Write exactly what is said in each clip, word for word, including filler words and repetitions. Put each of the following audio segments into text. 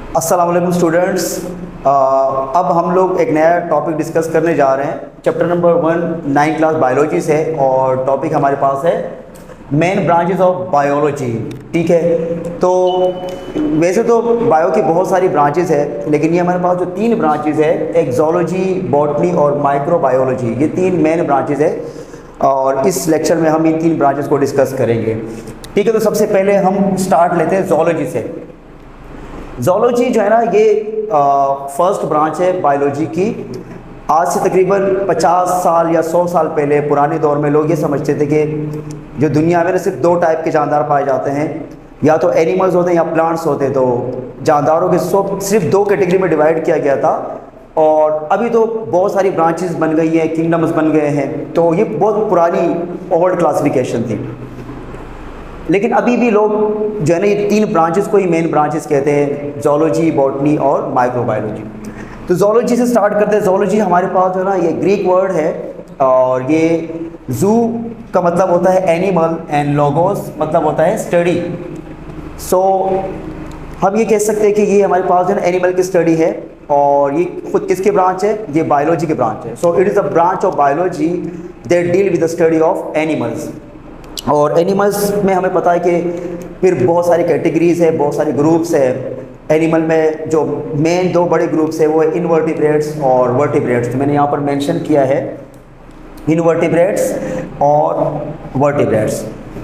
अस्सलाम वालेकुम स्टूडेंट्स। अब हम लोग एक नया टॉपिक डिस्कस करने जा रहे हैं। Chapter number one nine class biology से, और टॉपिक हमारे पास है मेन ब्रांचेस ऑफ बायोलॉजी। ठीक है, तो वैसे तो बायो की बहुत सारी ब्रांचेस है, लेकिन ये हमारे पास जो तीन ब्रांचेस है, एक ज़ूलॉजी, बॉटनी और माइक्रोबायोलॉजी, ये तीन मेन ब्रांचेस है और इस लेक्चर में हम इन तीन ब्रांचेस को डिस्कस करेंगे। ठीक है, तो सबसे पहले हम स्टार्ट लेते हैं ज़ूलॉजी से। ज़ूलॉजी जो है ना, ये फर्स्ट ब्रांच है बायोलॉजी की। आज से तकरीबन पचास साल या सौ साल पहले पुराने दौर में लोग ये समझते थे कि जो दुनिया में सिर्फ दो टाइप के जानदार पाए जाते हैं, या तो एनिमल्स होते हैं या प्लांट्स होते हैं। तो जानदारों के सब सिर्फ दो कैटेगरी में डिवाइड किया गया था, और अभी तो बहुत सारी ब्रांचेस बन गई हैं, किंगडम्स बन गए हैं। तो ये बहुत पुरानी ओल्ड क्लासिफिकेशन थी, लेकिन अभी भी लोग जो है ना, ये तीन ब्रांचेस को ही मेन ब्रांचेस कहते हैं, ज़ूलॉजी, बॉटनी और माइक्रोबायोलॉजी। तो ज़ूलॉजी से स्टार्ट करते हैं। ज़ूलॉजी हमारे पास जो है ना, ये ग्रीक वर्ड है, और ये जू का मतलब होता है एनिमल एंड लोगोस मतलब होता है स्टडी। सो हम ये कह सकते हैं कि ये हमारे पास जो है ना एनिमल की स्टडी है, और ये खुद किसके ब्रांच है? ये बायोलॉजी के ब्रांच है। So it is a branch of biology that deal with the study of animals. और एनिमल्स में हमें पता है कि फिर बहुत सारी कैटेगरीज़ है, बहुत सारे ग्रुप्स है। एनिमल में जो मेन दो बड़े ग्रुप्स है वो है इनवर्टिब्रेट्स और वर्टिब्रेट्स। तो मैंने यहाँ पर मेंशन किया है इनवर्टिब्रेट्स और वर्टिब्रेट्स।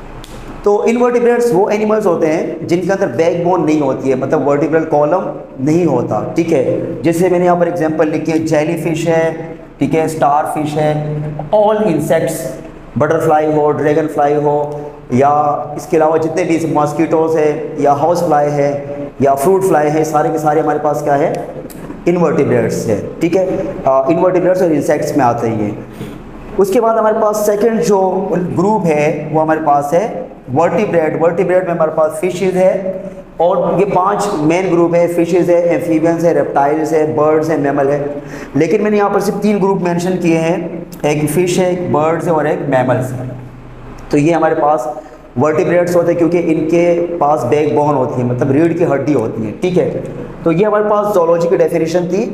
तो इनवर्टिब्रेट्स वो एनिमल्स होते हैं जिनके अंदर बैकबोन नहीं होती है, मतलब वर्टिब्रल कॉलम नहीं होता। ठीक है, जैसे मैंने यहाँ पर एग्जांपल लिखी है, जेली फिश है, ठीक है, स्टार फिश है, ऑल इंसेक्ट्स, बटरफ्लाई हो, ड्रैगन फ्लाई हो, या इसके अलावा जितने भी मॉस्किटोज़ है, या हाउस फ्लाई है, या फ्रूट फ्लाई है, सारे के सारे हमारे पास क्या है? इनवर्टिब्रेट्स है। ठीक है, इनवर्टिब्रेट्स और इंसेक्ट्स में आते हैं ये। उसके बाद हमारे पास सेकंड जो ग्रुप है वो हमारे पास है वर्टिब्रेट। वर्टिब्रेट में हमारे पास फिशेज है, और ये पांच मेन ग्रुप है, फिशेज है, एम्फीबियंस है, रेप्टाइल्स है, बर्ड्स है, मैमल है। लेकिन मैंने यहाँ पर सिर्फ तीन ग्रुप मेंशन किए हैं, एक फिश है, एक बर्ड्स है और एक मैमल्स है। तो ये हमारे पास वर्टिब्रेट्स होते हैं क्योंकि इनके पास बैकबोन होती है, मतलब रीढ़ की हड्डी होती है। ठीक है, तो ये हमारे पास ज़ूलॉजी की डेफिनेशन थी,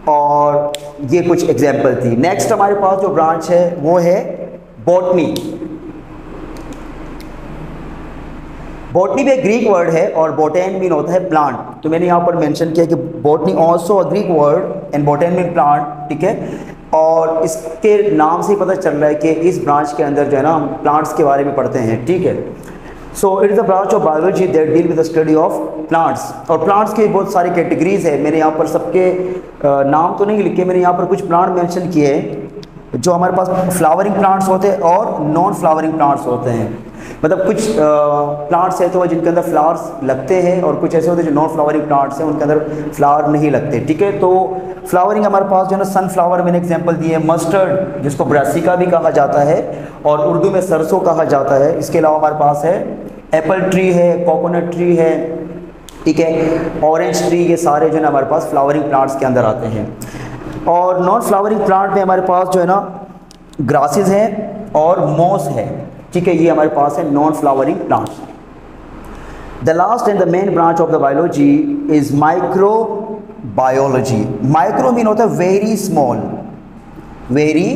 और ये कुछ एग्जाम्पल थी। नेक्स्ट हमारे पास जो ब्रांच है वो है बॉटनी। बॉटनी भी एक ग्रीक वर्ड है, और बोटेन मीन होता है प्लांट। तो मैंने यहाँ पर मेंशन किया कि botany also a Greek word and botane mean plant. ठीक है, और इसके नाम से ही पता चल रहा है कि इस ब्रांच के अंदर जो है ना, हम प्लांट्स के बारे में पढ़ते हैं। ठीक है, so it is the branch of biology that deal with the study of plants. और प्लांट्स की बहुत सारी कैटेगरीज है। मैंने यहाँ पर सबके नाम तो नहीं लिखे, मैंने यहाँ पर कुछ प्लांट मेंशन किए हैं जो हमारे पास फ्लावरिंग प्लांट्स होते हैं और नॉन फ्लावरिंग प्लांट्स होते हैं। मतलब कुछ प्लांट्स ऐसे होते हैं जिनके अंदर फ्लावर्स लगते हैं, और कुछ ऐसे होते हैं जो नॉन फ्लावरिंग प्लांट्स हैं, उनके अंदर फ्लावर नहीं लगते। ठीक है, तो फ्लावरिंग हमारे पास जो है ना, सनफ्लावर मैंने एग्जांपल दिए है, मस्टर्ड जिसको ब्रासिका भी कहा जाता है और उर्दू में सरसों कहा जाता है। इसके अलावा हमारे पास है एप्पल ट्री है, कोकोनट ट्री है, ठीक है, ऑरेंज ट्री, ये सारे जो है ना हमारे पास फ्लावरिंग प्लांट्स के अंदर आते हैं। और नॉन फ्लावरिंग प्लांट में हमारे पास जो है ना ग्रासेस हैं और मॉस है। ठीक है, ये हमारे पास है non flowering plants. The last and the main branch of the biology is microbiology. Micro mean होता है very small, very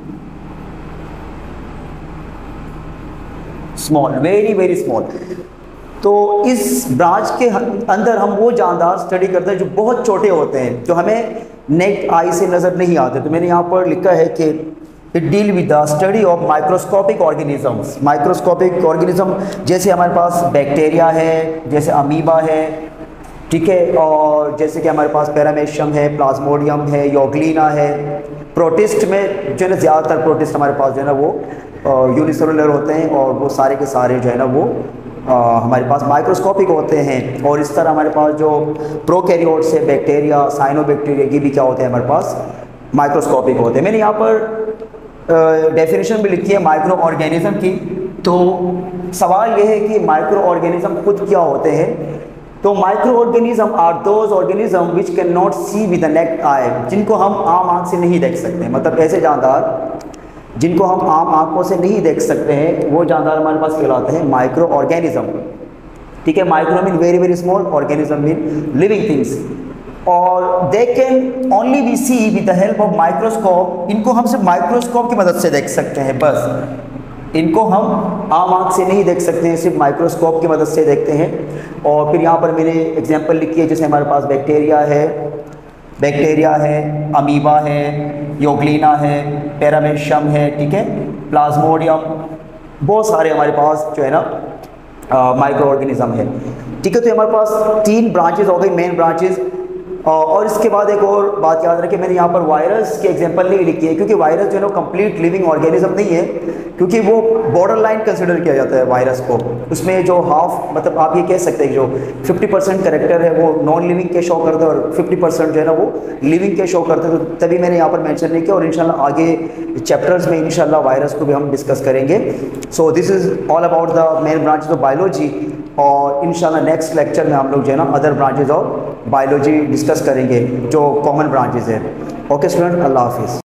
small, very very small. तो इस ब्रांच के अंदर हम वो जानदार स्टडी करते हैं जो बहुत छोटे होते हैं, जो हमें नेट आई से नज़र नहीं आते। तो मैंने यहाँ पर लिखा है कि it deal with the study of microscopic organisms. Microscopic organism जैसे हमारे पास बैक्टीरिया है, जैसे अमीबा है, ठीक है, और जैसे कि हमारे पास पैरामेशियम है, प्लाज्मोडियम है, योग्लिना है। प्रोटिस्ट में जो है ना, ज़्यादातर प्रोटिस्ट हमारे पास जो है ना वो यूनिसेलुलर होते हैं, और वो सारे के सारे जो है ना वो आ, हमारे पास माइक्रोस्कोपिक होते हैं। और इस तरह हमारे पास जो प्रोकैरियोट्स है, बैक्टीरिया, साइनोबैक्टीरिया, ये भी क्या होते हैं हमारे पास? माइक्रोस्कोपिक होते हैं। मैंने यहाँ पर डेफिनेशन भी लिखी है माइक्रो ऑर्गेनिज्म की। तो सवाल ये है कि माइक्रो ऑर्गेनिज्म खुद क्या होते हैं? तो microorganism are those organism which can not see with the naked eye, जिनको हम आम आँख से नहीं देख सकते। मतलब ऐसे जानदार जिनको हम आम आंखों से नहीं देख सकते हैं, वो जानदार हमारे पास कहलाते हैं माइक्रो ऑर्गेनिज्म। ठीक है। Micro mean very very small, organism mean living things. और they can only be see with the help of microscope. इनको हम सिर्फ माइक्रोस्कोप की मदद से देख सकते हैं, बस इनको हम आम आँख से नहीं देख सकते हैं, सिर्फ माइक्रोस्कोप की मदद से देखते हैं। और फिर यहाँ पर मैंने एग्जांपल लिखी है, जैसे हमारे पास बैक्टीरिया है बैक्टीरिया है अमीबा है, योग्लिना है, पैरामेशियम है, ठीक है, प्लाज्मोडियम, बहुत सारे हमारे पास जो है ना माइक्रो ऑर्गेनिज्म है, ठीक है। तो हमारे पास तीन ब्रांचेज हो गई, मेन ब्रांचेज। और इसके बाद एक और बात याद रखें, मैंने यहाँ पर वायरस के एग्जांपल नहीं लिखी है, क्योंकि वायरस जो है ना कंप्लीट लिविंग ऑर्गेनिज्म नहीं है, क्योंकि वो बॉर्डर लाइन कंसिडर किया जाता है वायरस को। उसमें जो हाफ, मतलब आप ये कह सकते हैं जो फिफ्टी परसेंट करेक्टर है वो नॉन लिविंग के शो करते हैं और फिफ्टी परसेंट जो है ना वो लिविंग के शो करते हैं। तो तभी मैंने यहाँ पर मेंशन नहीं किया, और इंशाल्लाह आगे चैप्टर्स में इंशाल्लाह वायरस को भी हम डिस्कस करेंगे। So this is all about the main branches of biology, और इंशाल्लाह नेक्स्ट लेक्चर में हम लोग जो है ना other branches of biology discuss करेंगे जो कॉमन ब्रांचेज है। ओके स्टूडेंट, अल्लाह हाफिज़।